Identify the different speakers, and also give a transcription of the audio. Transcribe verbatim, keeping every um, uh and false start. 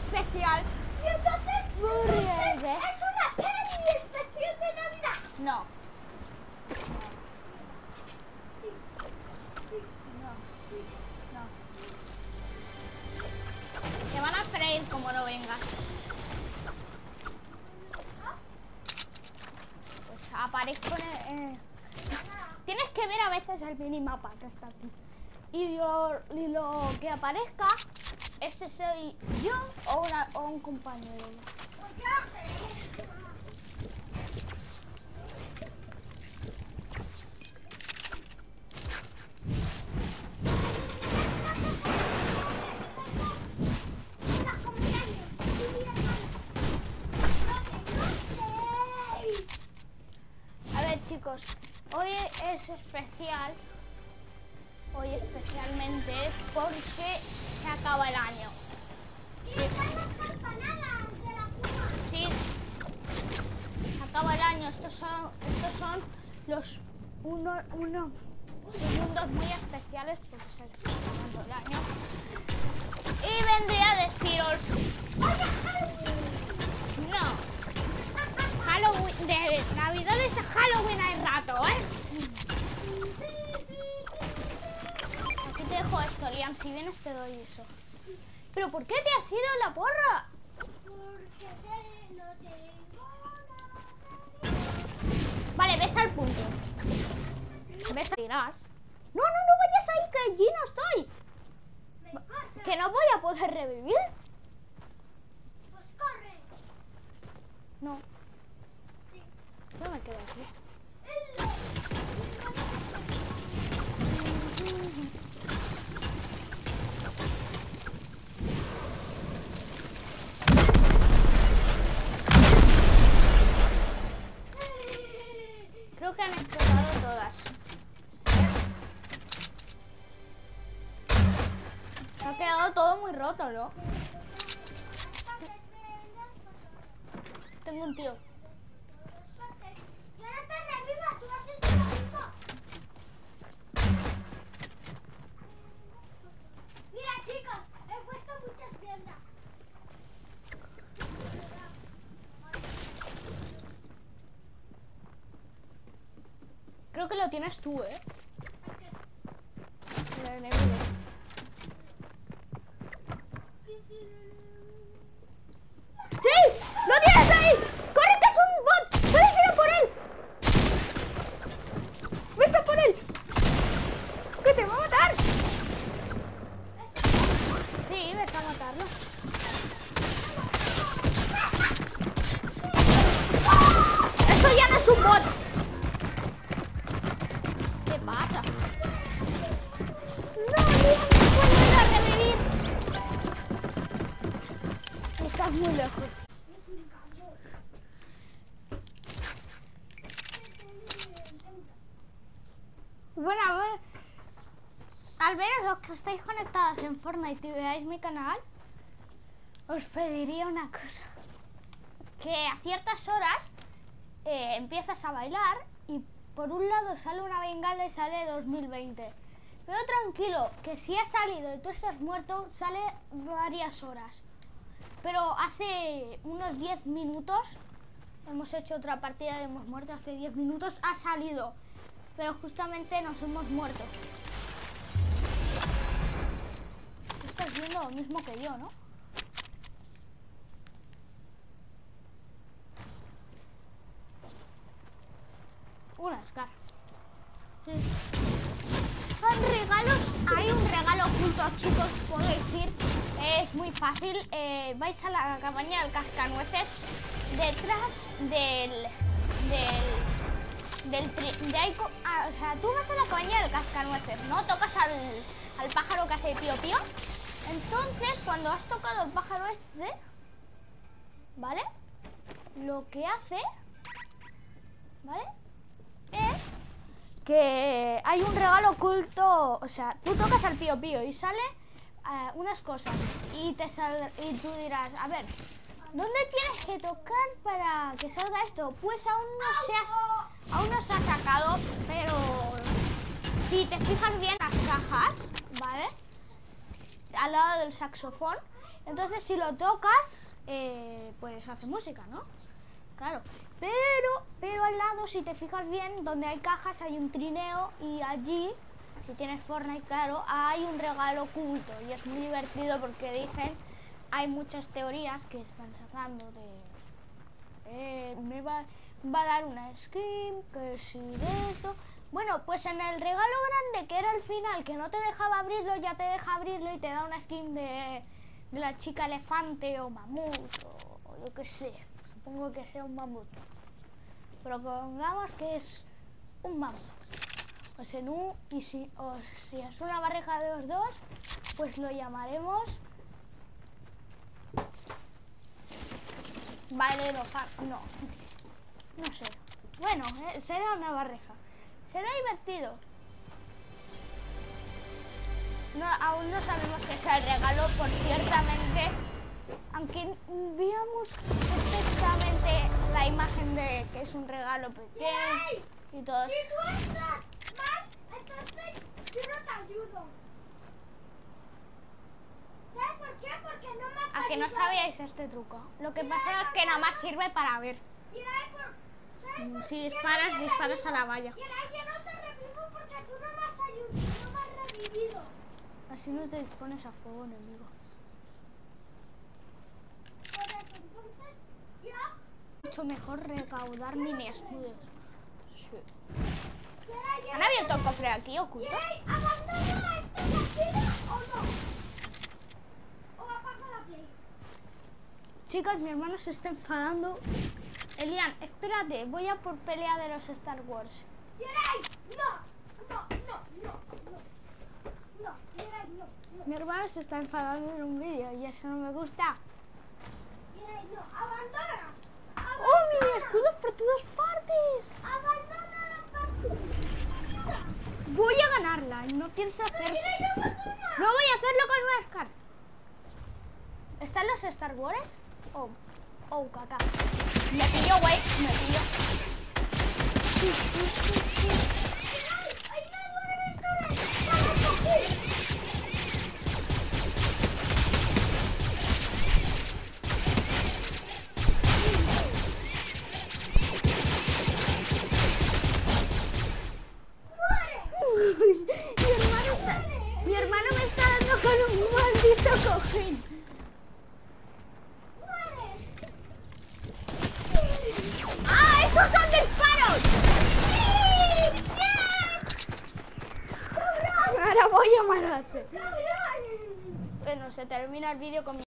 Speaker 1: especial.
Speaker 2: Y entonces, entonces
Speaker 1: ¿Ves?
Speaker 2: es una peli especial de Navidad.
Speaker 1: No.
Speaker 2: Sí, sí,
Speaker 1: No.
Speaker 2: sí.
Speaker 1: No. Te van a freír como no vengas. Pues aparezco en el... en- Tienes que ver a veces el minimapa que está aquí. Y lo, y lo que aparezca, ese soy yo o, una, o un compañero.
Speaker 2: Pues ya sé.
Speaker 1: A ver, chicos, hoy es especial. Hoy especialmente es porque se acaba el año.
Speaker 2: Y están las campanadas de la Puma.
Speaker 1: Sí, se acaba el año. Estos son, estos son los uno, uno segundos muy especiales porque se está acabando el año. Y vendría a deciros, no, Halloween, de Navidades a Halloween hay rato, ¿eh? Aquí te dejo esto, Liam, si vienes te doy eso. ¿Pero por qué te has ido la porra?
Speaker 2: Porque te- no tengo nada.
Speaker 1: Vale, ves al punto. ¿Ves? Irás. No, no, no vayas ahí, que allí no estoy.
Speaker 2: Me corta.
Speaker 1: Que no voy a poder revivir.
Speaker 2: Pues corre.
Speaker 1: No,
Speaker 2: Sí.
Speaker 1: yo me quedo aquí. Creo que han explotado todas. Se ha quedado todo muy roto, ¿no? Tengo un tío.
Speaker 2: Yo no te revivo, tú has hecho lo mismo. Mira, chicos, he puesto muchas tiendas.
Speaker 1: Creo que lo tienes tú, ¿eh?
Speaker 2: ¿Por qué?
Speaker 1: El enemigo. ¡Sí! ¡Lo tienes ahí! ¡Corre, que es un bot! ¡Puedes ir a por él! ¡Ves a por él! ¡Que te va a matar! Sí, ves a matarlo. ¡Eso ya no es un bot! ¿Qué pasa? ¡No, Liam! ¡No puedo ir a revivir! Estás muy lejos. Bueno, a ver, al veros los que estáis conectados en Fortnite y veáis mi canal, os pediría una cosa. Que a ciertas horas eh, empiezas a bailar y por un lado sale una bengala y sale dos mil veinte. Pero tranquilo, que si ha salido y tú estás muerto, sale varias horas. Pero hace unos diez minutos, hemos hecho otra partida y hemos muerto hace diez minutos, ha salido. Pero justamente nos hemos muerto. Tú estás viendo lo mismo que yo, ¿no? Una Scar. Sí. En regalos, hay un regalo oculto, chicos, podéis ir. Es muy fácil. Eh, vais a la cabaña del cascanueces. Detrás del... del... del tri, de ahí, ah, o sea, tú vas a la cabaña del cascanueces, ¿no? Tocas al, al pájaro que hace pío pío. Entonces, cuando has tocado el pájaro este, ¿vale? Lo que hace, ¿vale? Es que hay un regalo oculto, o sea, tú tocas al pío pío y sale uh, unas cosas y te sal, y tú dirás, a ver, ¿dónde tienes que tocar para que salga esto? Pues aún no se ha, aún no se ha sacado, pero si te fijas bien las cajas, ¿vale? Al lado del saxofón, Entonces si lo tocas, eh, pues hace música, ¿no? Claro. Pero, pero al lado, si te fijas bien, donde hay cajas hay un trineo y allí, si tienes Fortnite, claro, hay un regalo oculto y es muy divertido porque dicen, hay muchas teorías que están sacando de, eh, me va, va a dar una skin, que si de esto. Bueno, pues en el regalo grande que era el final, que no te dejaba abrirlo, ya te deja abrirlo y te da una skin de, de la chica elefante o mamut o, o yo qué sé. Supongo que sea un mamut. Pero pongamos que es un mamut. O sea, no, y si, o si es una pareja de los dos, pues lo llamaremos Valero. No, no sé. Bueno, eh, será una pareja. Será divertido. No, aún no sabemos qué sea el regalo, por ciertamente, aunque veamos perfectamente la imagen de que es un regalo pequeño y todo.
Speaker 2: Si tú estás mal, entonces yo no te ayudo. ¿Sabes por qué? Porque no me has
Speaker 1: A que no
Speaker 2: ayudado.
Speaker 1: sabíais este truco. Lo que pasa es que nada más sirve para ver.
Speaker 2: Mira, por- ¿sabes por
Speaker 1: Si
Speaker 2: qué
Speaker 1: disparas,
Speaker 2: no te
Speaker 1: disparas a
Speaker 2: revivo?
Speaker 1: la valla.
Speaker 2: Mira, yo no te revivo porque tú no me has ayudado, no me has revivido.
Speaker 1: Así no te pones a fuego, enemigo.
Speaker 2: Por eso, entonces, ya,
Speaker 1: Mucho mejor recaudar mini escudos. Sí.
Speaker 2: ya, ya.
Speaker 1: ¿Han abierto el cofre aquí oculto?
Speaker 2: Yay, ¿abandona esta partida o no? ¿O apaga la play?
Speaker 1: Chicos, mi hermano se está enfadando. Elian, espérate, voy a por pelea de los Star Wars.
Speaker 2: Yeray, no, no, no, no, no. No, Yeray, no, no.
Speaker 1: Mi hermano se está enfadando en un vídeo y eso no me gusta.
Speaker 2: Yeray, no, abandona.
Speaker 1: ¡Oh, mini escudos por todas partes!
Speaker 2: Abandona la partida.
Speaker 1: Voy a ganarla, no tienes hacer...
Speaker 2: Yeray, abandona.
Speaker 1: No voy a hacerlo con Mascar. ¿Están los Star Wars? Oh, oh, caca. Me pilló, güey, me pilló.
Speaker 2: Yeray, hay una duerme en torre. ¡Vamos aquí!
Speaker 1: mi, hermano está, mi hermano me está dando con un maldito cojín. ¡Ah, estos son disparos! ¡Sí! ¡Bien! Ahora voy a matarte. Bueno, se termina el vídeo con mi...